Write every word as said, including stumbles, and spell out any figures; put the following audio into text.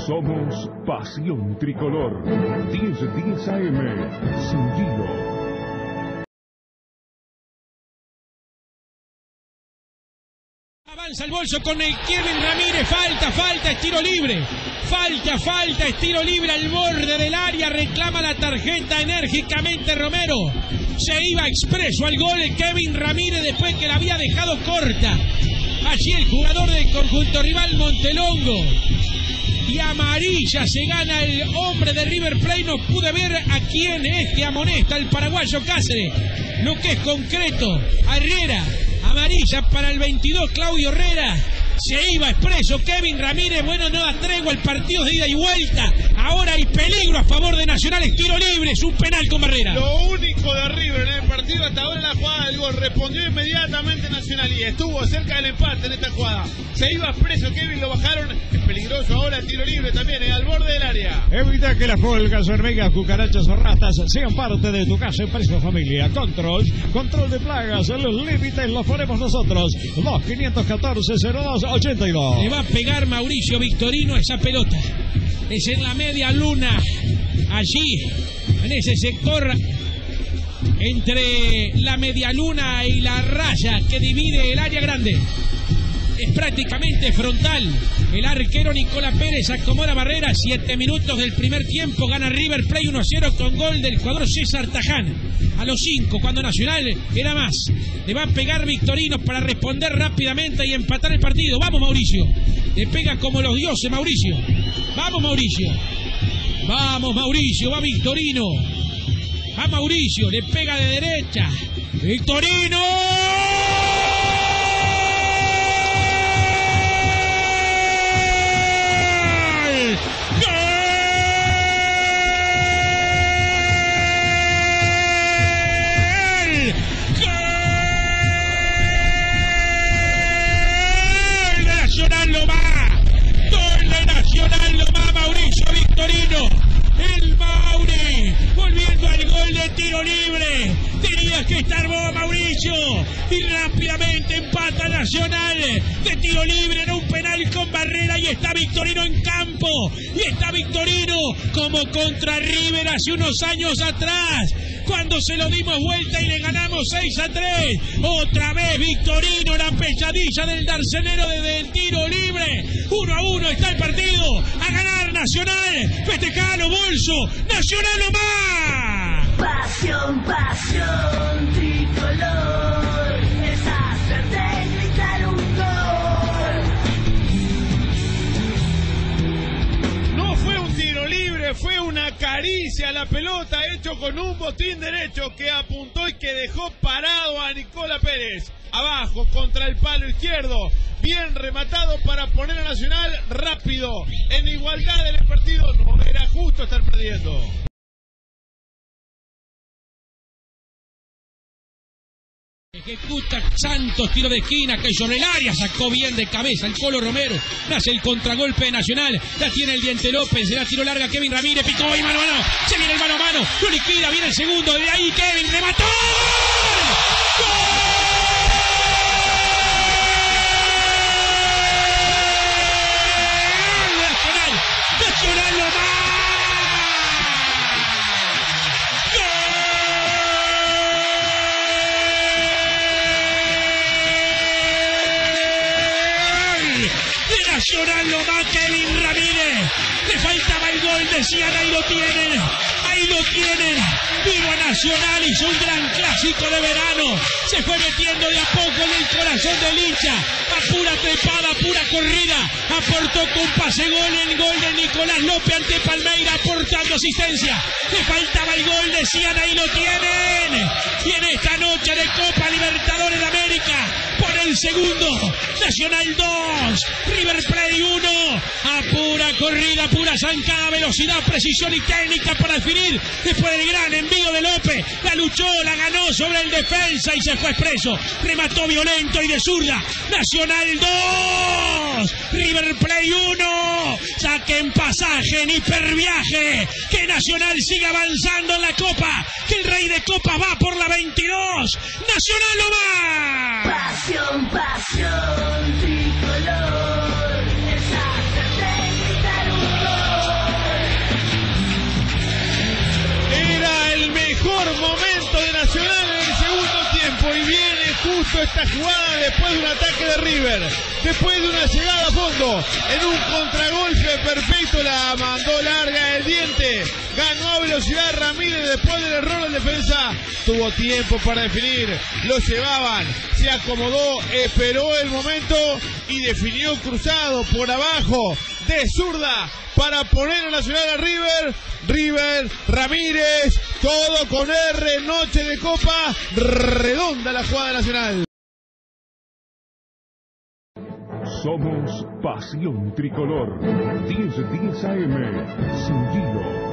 Somos Pasión Tricolor. diez diez A M. Sin Avanza el bolso con el Kevin Ramírez, falta, falta, es tiro libre, falta, falta, es tiro libre al borde del área, reclama la tarjeta enérgicamente Romero, se iba expreso al gol el Kevin Ramírez después que la había dejado corta, allí el jugador del conjunto rival Montelongo, y amarilla se gana el hombre de River Plate, no pude ver a quién es que amonesta el paraguayo Cáceres, lo que es concreto, a Herrera. Amarilla para el veintidós, Claudio Herrera. Se iba expreso Kevin Ramírez. Bueno, no da tregua el partido de ida y vuelta. Ahora hay peligro a favor de Nacional. Es tiro libre, es un penal con Barrera. Lo único de River en el partido hasta ahora, la jugada del gol. Respondió inmediatamente Nacional y estuvo cerca del empate en esta jugada. Se iba expreso Kevin, lo bajaron. Es peligroso ahora el tiro libre también, eh, al borde del área. Evita que las pulgas, hormigas, cucarachas o ratas sean parte de tu casa, empresa, familia. Control, control de plagas. Los límites los ponemos nosotros. dos quinientos catorce cero dos ochenta y dos. Le va a pegar Mauricio Victorino a esa pelota. Es en la media luna. Allí, en ese sector, entre la media luna y la raya que divide el área grande. Es prácticamente frontal. El arquero Nicolás Pérez acomoda Barrera. Siete minutos del primer tiempo. Gana River Plate uno a cero con gol del jugador César Taján. A los cinco, cuando Nacional era más. Le va a pegar Victorino para responder rápidamente y empatar el partido. Vamos, Mauricio. Le pega como los dioses, Mauricio. Vamos, Mauricio. Vamos, Mauricio. Va Victorino. Va Mauricio. Le pega de derecha. Victorino. Victorino, el Mauri, volviendo al gol de tiro libre, tenías que estar vos, Mauricio, y rápidamente empata Nacional, de tiro libre en un penal con Barrera, y está Victorino en campo, y está Victorino como contra River hace unos años atrás, cuando se lo dimos vuelta y le ganamos seis a tres, otra vez Victorino, la pesadilla del darcenero desde el tiro libre, uno a uno está el partido, a ganar Nacional, festejalo bolso, Nacional o más. Pasión, pasión, tricolor, es hacerte gritar un gol. No fue un tiro libre, fue una caricia a la pelota hecho con un botín derecho que apuntó y que dejó parado a Nicolás Pérez. Abajo, contra el palo izquierdo, bien rematado para poner a Nacional rápido, en igualdad en el partido, no era justo estar perdiendo. Ejecuta Santos, tiro de esquina, que sobre el área, sacó bien de cabeza el Colo Romero, hace el contragolpe de Nacional, la tiene el Diente López, la tiro larga Kevin Ramírez, picó y mano a mano, se viene el mano a mano, lo liquida, viene el segundo, de ahí Kevin, remató, ¡gol! Nacional lo va. ¡Gol! De Nacional lo va Kevin Ramírez. Le faltaba el gol, decían, ahí lo tienen. Ahí lo tienen. Vivo Nacional, hizo un gran clásico de verano. Se fue metiendo de a poco en el corazón del hincha. A pura trepada, pura corrida. Aportó con pase gol el gol de Nicolás López ante Palmeira, aportando asistencia. Le faltaba el gol, decían, ahí lo tienen. Y en esta noche de Copa Libertadores de América, por el segundo, Nacional dos, River Plate uno. A pura corrida, pura zancada, velocidad, precisión y técnica para definir. Después del gran envío de López, la luchó, la ganó sobre el defensa y se fue expreso. Remató violento y de zurda. Nacional dos, River Plate uno. Saquen pasaje en hiperviaje. Que Nacional siga avanzando en la Copa. Que el rey de Copa va por la veintidós. Nacional no va. Pasión, pasión, tricolor, es hacerte gritar un gol. justo esta jugada después de un ataque de River, después de una llegada a fondo, en un contragolpe perfecto, la mandó larga el diente, ganó a velocidad Ramírez después del error en defensa, tuvo tiempo para definir, lo llevaban, se acomodó, esperó el momento y definió cruzado por abajo de zurda para poner a Nacional a River. River, Ramírez, todo con R, noche de Copa, redonda la jugada Nacional. Somos Pasión Tricolor. diez diez A M. Sin Gilo.